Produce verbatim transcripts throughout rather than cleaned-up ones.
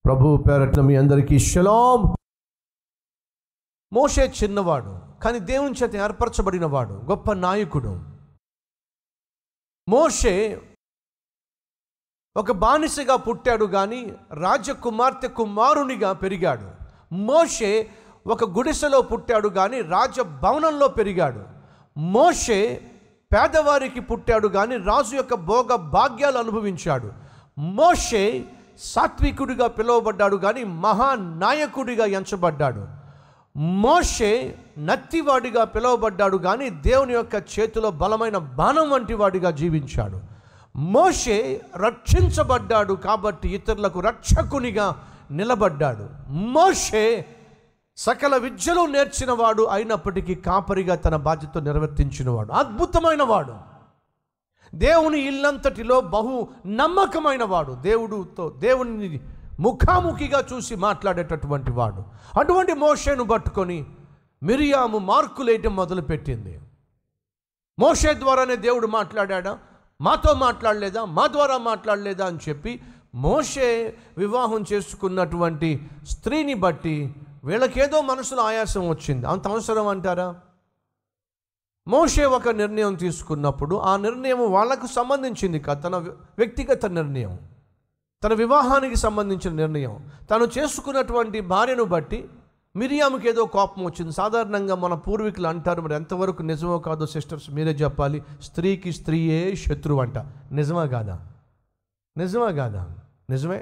ప్రభువు పేరట మీ అందరికీ షలాం. మోషే చిన్నవాడు, కానీ దేవుని చేత ఏర్పరచబడినవాడు, గొప్ప నాయకుడు. మోషే ఒక బానిసగా పుట్టాడు, కానీ రాజకుమార్తె కుమారునిగా పెరిగాడు. మోషే ఒక గుడిసెలో పుట్టాడు, కానీ రాజభవనంలో పెరిగాడు. మోషే పేదవారికి పుట్టాడు, కానీ రాజు యొక్క భోగ భాగ్యాలు అనుభవించాడు. మోషే సాత్వికుడిగా పిలువబడ్డాడు, కానీ మహానాయకుడిగా ఎంచబడ్డాడు. మోషే నత్తివాడిగా పిలువబడ్డాడు, కానీ దేవుని యొక్క చేతిలో బలమైన బాణం వంటి వాడిగా జీవించాడు. మోషే రక్షించబడ్డాడు, కాబట్టి ఇతరులకు రక్షకునిగా నిలబడ్డాడు. మోషే సకల విద్యలు నేర్చినవాడు, అయినప్పటికీ కాపరిగా తన బాధ్యత నిర్వర్తించినవాడు. అద్భుతమైన వాడు, దేవుని ఇల్లంతటిలో బహు నమ్మకమైన వాడు, దేవుడితో దేవుని ముఖాముఖిగా చూసి మాట్లాడేటటువంటి వాడు. అటువంటి మోషేను పట్టుకొని మిరియాము మార్కులేయటం మొదలుపెట్టింది. మోషే ద్వారానే దేవుడు మాట్లాడా, మాతో మాట్లాడలేదా, మా ద్వారా మాట్లాడలేదా అని చెప్పి మోషే వివాహం చేసుకున్నటువంటి స్త్రీని బట్టి వీళ్ళకేదో మనసులో ఆయాసం వచ్చింది. అంత అవసరం అంటారా? మోషే ఒక నిర్ణయం తీసుకున్నప్పుడు ఆ నిర్ణయం వాళ్ళకు సంబంధించింది కాదు, తన వ్యక్తిగత నిర్ణయం, తన వివాహానికి సంబంధించిన నిర్ణయం. తను చేసుకున్నటువంటి భార్యను బట్టి మిరియాముకి ఏదో కోపం వచ్చింది. సాధారణంగా మన పూర్వీకులు అంటారు, మరి ఎంతవరకు నిజమో కాదో సిస్టర్స్ మీరే చెప్పాలి, స్త్రీకి స్త్రీయే శత్రువు అంట. నిజమా కాదా? నిజమా కాదా? నిజమే.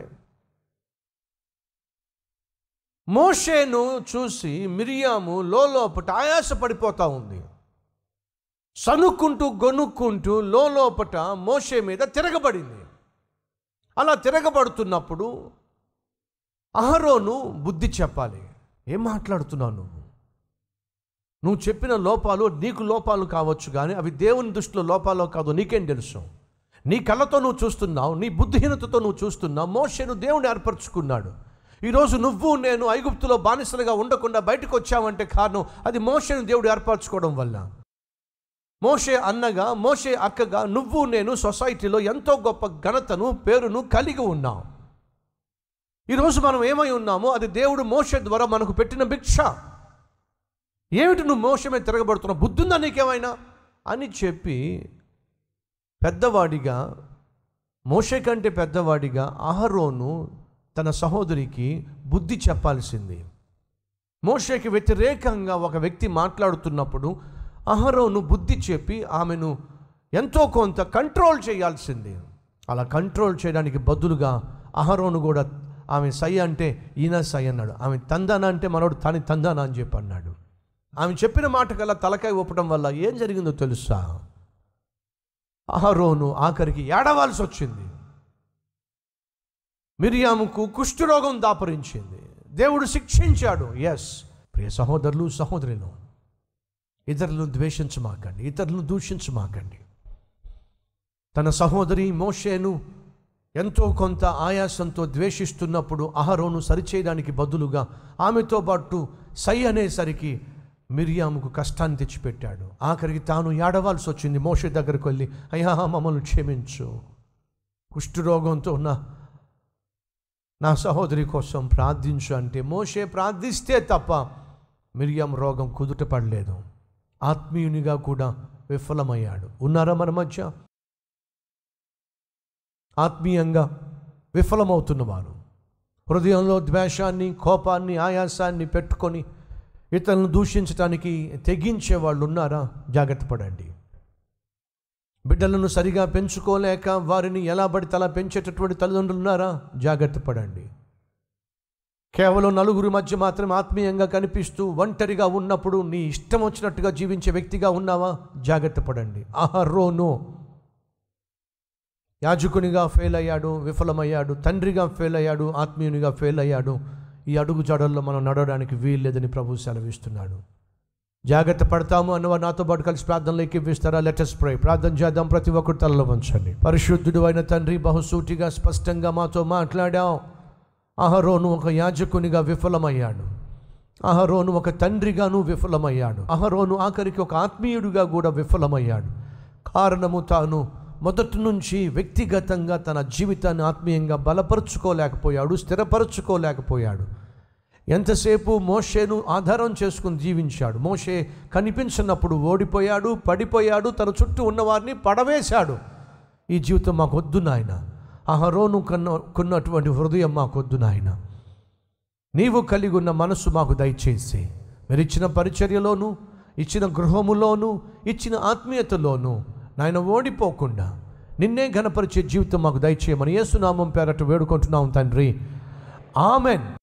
మోషేను చూసి మిరియాము లోపట ఆయాస పడిపోతూ ఉంది. సనుక్కుంటూ గొనుక్కుంటూ లోపట మోషే మీద తిరగబడింది. అలా తిరగబడుతున్నప్పుడు అహరోను బుద్ధి చెప్పాలి. ఏం మాట్లాడుతున్నావు నువ్వు? నువ్వు చెప్పిన లోపాలు నీకు లోపాలు కావచ్చు, కానీ అవి దేవుని దృష్టిలో లోపాలో కాదు నీకేం తెలుసు? నీ కళ్ళతో నువ్వు చూస్తున్నావు, నీ బుద్ధిహీనతతో నువ్వు చూస్తున్నావు. మోషేను దేవుని ఏర్పరచుకున్నాడు. ఈరోజు నువ్వు నేను ఐగుప్తులో బానిసలుగా ఉండకుండా బయటకు వచ్చావంటే కారణం అది మోషేను దేవుడు ఏర్పరచుకోవడం వల్ల. మోషే అన్నగా, మోషే అక్కగా నువ్వు నేను సొసైటీలో ఎంతో గొప్ప ఘనతను పేరును కలిగి ఉన్నాం. ఈరోజు మనం ఏమై ఉన్నామో అది దేవుడు మోషే ద్వారా మనకు పెట్టిన భిక్ష. ఏమిటి నువ్వు మోషే మీద తిరగబడుతున్నావు? బుద్ధుందా నీకేమైనా అని చెప్పి పెద్దవాడిగా, మోషే కంటే పెద్దవాడిగా అహరోను తన సహోదరికి బుద్ధి చెప్పాల్సింది. మోషేకి వ్యతిరేకంగా ఒక వ్యక్తి మాట్లాడుతున్నప్పుడు అహరోను బుద్ధి చెప్పి ఆమెను ఎంతో కొంత కంట్రోల్ చేయాల్సింది. అలా కంట్రోల్ చేయడానికి బదులుగా అహరోను కూడా ఆమె సై అంటే ఈయన సై అన్నాడు, ఆమె తందాన అంటే మనోడు తని తందాన అని చెప్పి అన్నాడు. ఆమె చెప్పిన మాట కల్లా తలకాయ ఊపడం వల్ల ఏం జరిగిందో తెలుసా? అహరోను ఆఖరికి ఏడవాల్సి వచ్చింది. మిరియాముకు కుష్ఠరోగం దాపరించింది. దేవుడు శిక్షించాడు. ఎస్ ప్రియ సహోదరులు సహోదరులు, ఇతరులను ద్వేషించమాకండి, ఇతరులను దూషించమాకండి. తన సహోదరి మోషేను ఎంతో కొంత ఆయాసంతో ద్వేషిస్తున్నప్పుడు అహరోను సరిచేయడానికి బదులుగా ఆమెతో పాటు సై అనేసరికి మిరియాముకు కష్టాన్ని తెచ్చిపెట్టాడు. ఆఖరికి తాను ఏడవాల్సి వచ్చింది. మోషే దగ్గరకు వెళ్ళి, అయ్యా మమ్మల్ని క్షమించు, కుష్ఠరోగంతో ఉన్న నా సహోదరి కోసం ప్రార్థించు అంటే మోషే ప్రార్థిస్తే తప్ప మిరియాం రోగం కుదుట పడలేదు. ఆత్మీయునిగా కూడా విఫలమయ్యాడు. ఉన్నారా మన మధ్య ఆత్మీయంగా విఫలమవుతున్నవారు? హృదయంలో ద్వేషాన్ని, కోపాన్ని, ఆయాసాన్ని పెట్టుకొని ఇతరులను దూషించడానికి తెగించే వాళ్ళు ఉన్నారా? జాగ్రత్త పడండి. బిడ్డలను సరిగా పెంచుకోలేక వారిని ఎలా పడితే అలా పెంచేటటువంటి తల్లిదండ్రులు ఉన్నారా? జాగ్రత్త పడండి. కేవలం నలుగురి మధ్య మాత్రం ఆత్మీయంగా కనిపిస్తూ ఒంటరిగా ఉన్నప్పుడు నీ ఇష్టం వచ్చినట్టుగా జీవించే వ్యక్తిగా ఉన్నావా? జాగ్రత్త పడండి. అహరోను యాజకునిగా ఫెయిల్ అయ్యాడు, విఫలమయ్యాడు. తండ్రిగా ఫెయిల్ అయ్యాడు, ఆత్మీయునిగా ఫెయిల్ అయ్యాడు. ఈ అడుగు జాడల్లో మనం నడవడానికి వీల్లేదని ప్రభు సెలవిస్తున్నాడు. జాగ్రత్త పడతాము అన్నవారు నాతో పాటు కలిసి ప్రార్థనలు ఎక్కిపిస్తారా? లెటస్ ప్రే. ప్రార్థన చేద్దాం. ప్రతి ఒక్కరు తలలో వంచండి. పరిశుద్ధుడు అయిన తండ్రి, బహుసూటిగా స్పష్టంగా మాతో మాట్లాడావు. అహరోను ఒక యాజకునిగా విఫలమయ్యాడు. అహరోను ఒక తండ్రిగాను విఫలమయ్యాడు. అహరోను ఆఖరికి ఒక ఆత్మీయుడిగా కూడా విఫలమయ్యాడు. కారణము తాను మొదటి నుంచి వ్యక్తిగతంగా తన జీవితాన్ని ఆత్మీయంగా బలపరుచుకోలేకపోయాడు, స్థిరపరచుకోలేకపోయాడు. ఎంతసేపు మోషేను ఆధారం చేసుకుని జీవించాడు. మోషే కనిపించినప్పుడు ఓడిపోయాడు, పడిపోయాడు, తన చుట్టూ ఉన్నవారిని పడవేశాడు. ఈ జీవితం మాకు వద్దు నాయన. అహరోను కన్న కొన్నటువంటి హృదయం మాకు వద్దు నాయన. నీవు కలిగి ఉన్న మనస్సు మాకు దయచేసి, మీరు ఇచ్చిన పరిచర్యలోను, ఇచ్చిన గృహములోను, ఇచ్చిన ఆత్మీయతలోను నాయన ఓడిపోకుండా నిన్నే ఘనపరిచే జీవితం మాకు దయచేయమని యేసు నామం పేరట వేడుకుంటున్నాం తండ్రి. ఆమెన్.